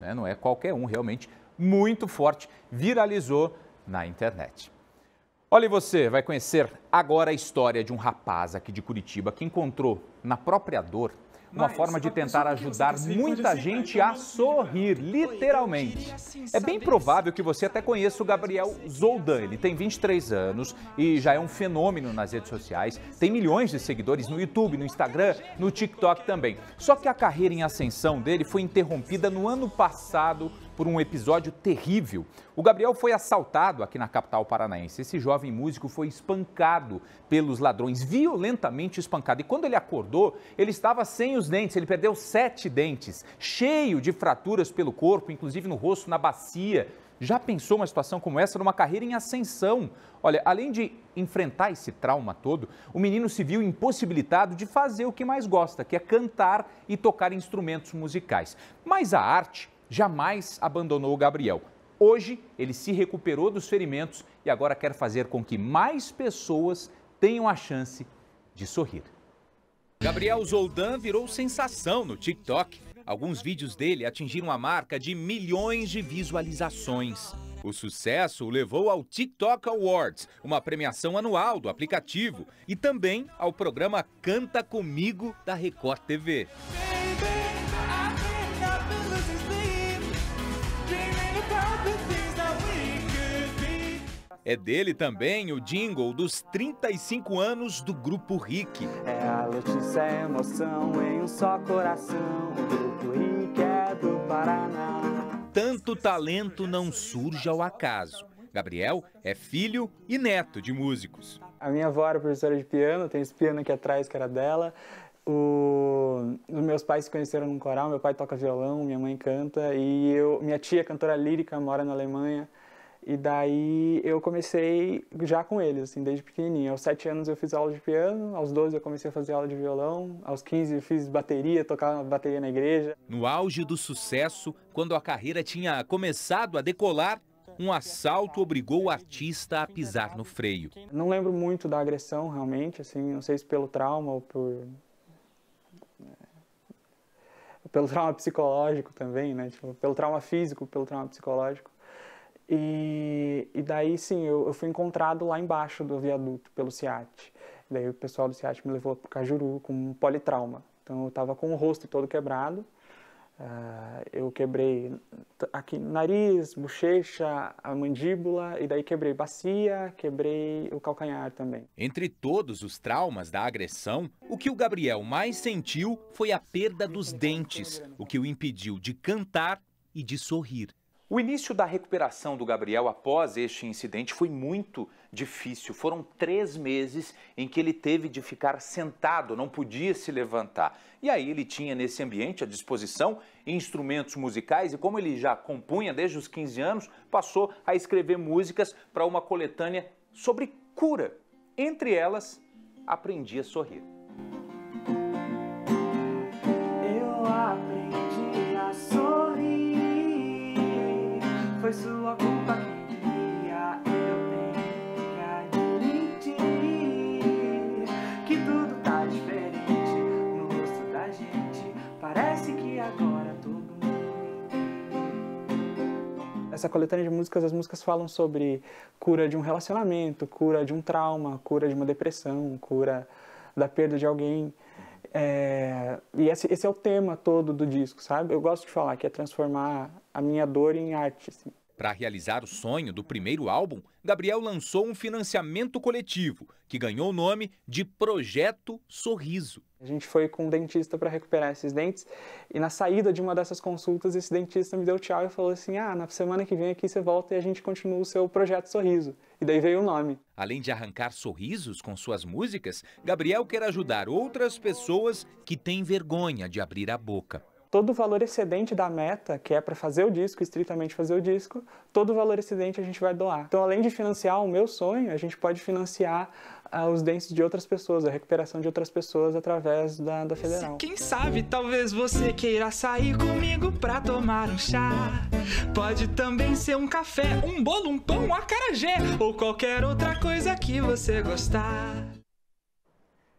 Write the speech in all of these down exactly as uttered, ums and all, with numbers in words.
né? Não é qualquer um, realmente muito forte, viralizou na internet. Olha, e você vai conhecer agora a história de um rapaz aqui de Curitiba que encontrou na própria dor uma forma de tentar ajudar muita gente a sorrir, literalmente. É bem provável que você até conheça o Gabriel Zoldan. Ele tem vinte e três anos e já é um fenômeno nas redes sociais. Tem milhões de seguidores no YouTube, no Instagram, no TikTok também. Só que a carreira em ascensão dele foi interrompida no ano passado por um episódio terrível. O Gabriel foi assaltado aqui na capital paranaense. Esse jovem músico foi espancado pelos ladrões, violentamente espancado. E quando ele acordou, ele estava sem os dentes, ele perdeu sete dentes, cheio de fraturas pelo corpo, inclusive no rosto, na bacia. Já pensou uma situação como essa numa carreira em ascensão? Olha, além de enfrentar esse trauma todo, o menino se viu impossibilitado de fazer o que mais gosta, que é cantar e tocar instrumentos musicais. Mas a arte jamais abandonou o Gabriel. Hoje, ele se recuperou dos ferimentos e agora quer fazer com que mais pessoas tenham a chance de sorrir. Gabriel Zoldan virou sensação no TikTok. Alguns vídeos dele atingiram a marca de milhões de visualizações. O sucesso o levou ao TikTok Awards, uma premiação anual do aplicativo, e também ao programa Canta Comigo da Record T V. É dele também o jingle dos trinta e cinco anos do Grupo Rick. É a Letícia, é emoção em um só coração. O Grupo Rick é do Paraná. Tanto talento não surge ao acaso. Gabriel é filho e neto de músicos. A minha avó era professora de piano, tem esse piano aqui atrás que era dela. O... Os meus pais se conheceram num coral, meu pai toca violão, minha mãe canta. E eu... minha tia é cantora lírica, mora na Alemanha. E daí eu comecei já com eles, assim, desde pequenininho. Aos sete anos eu fiz aula de piano, aos doze eu comecei a fazer aula de violão, aos quinze eu fiz bateria, tocava bateria na igreja. No auge do sucesso, quando a carreira tinha começado a decolar, um assalto obrigou o artista a pisar no freio. Não lembro muito da agressão, realmente, assim, não sei se pelo trauma ou por... pelo trauma psicológico também, né? Tipo, pelo trauma físico, pelo trauma psicológico. E, e daí, sim, eu, eu fui encontrado lá embaixo do viaduto, pelo SEAT. Daí o pessoal do SEAT me levou para o Cajuru com um politrauma. Então eu estava com o rosto todo quebrado. Uh, eu quebrei aqui nariz, bochecha, a mandíbula, e daí quebrei bacia, quebrei o calcanhar também. Entre todos os traumas da agressão, o que o Gabriel mais sentiu foi a perda dos dentes, o que o impediu de cantar e de sorrir. O início da recuperação do Gabriel após este incidente foi muito difícil. Foram três meses em que ele teve de ficar sentado, não podia se levantar. E aí ele tinha nesse ambiente à disposição instrumentos musicais e como ele já compunha desde os quinze anos, passou a escrever músicas para uma coletânea sobre cura. Entre elas, Aprendi a Sorrir. Eu aprendi a sorrir. Foi sua culpa que queria, eu tenho que admitir que tudo tá diferente no rosto da gente. Parece que agora todo mundo entende. Essa coletânea de músicas, as músicas falam sobre cura de um relacionamento, cura de um trauma, cura de uma depressão, cura da perda de alguém. É, e esse, esse é o tema todo do disco, sabe? Eu gosto de falar que é transformar a minha dor em arte, assim. Para realizar o sonho do primeiro álbum, Gabriel lançou um financiamento coletivo, que ganhou o nome de Projeto Sorriso. A gente foi com um dentista para recuperar esses dentes e na saída de uma dessas consultas, esse dentista me deu tchau e falou assim, ah, na semana que vem aqui você volta e a gente continua o seu Projeto Sorriso. E daí veio o nome. Além de arrancar sorrisos com suas músicas, Gabriel quer ajudar outras pessoas que têm vergonha de abrir a boca. Todo o valor excedente da meta, que é para fazer o disco, estritamente fazer o disco, todo o valor excedente a gente vai doar. Então, além de financiar o meu sonho, a gente pode financiar uh, os dentes de outras pessoas, a recuperação de outras pessoas através da, da Federal. Quem sabe, talvez você queira sair comigo pra tomar um chá. Pode também ser um café, um bolo, um pão, um acarajé ou qualquer outra coisa que você gostar.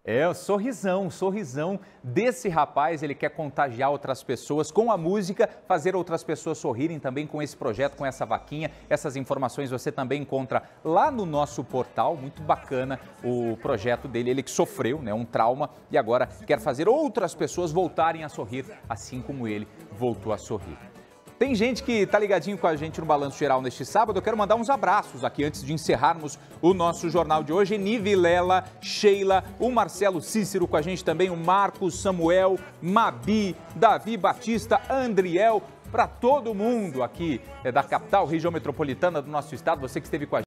É, o sorrisão, o sorrisão desse rapaz, ele quer contagiar outras pessoas com a música, fazer outras pessoas sorrirem também com esse projeto, com essa vaquinha. Essas informações você também encontra lá no nosso portal, muito bacana o projeto dele, ele que sofreu, né, um trauma e agora quer fazer outras pessoas voltarem a sorrir, assim como ele voltou a sorrir. Tem gente que tá ligadinho com a gente no Balanço Geral neste sábado. Eu quero mandar uns abraços aqui antes de encerrarmos o nosso jornal de hoje. Nivilela, Sheila, o Marcelo Cícero com a gente também, o Marcos, Samuel, Mabi, Davi Batista, Andriel, para todo mundo aqui da capital, região metropolitana do nosso estado, você que esteve com a gente.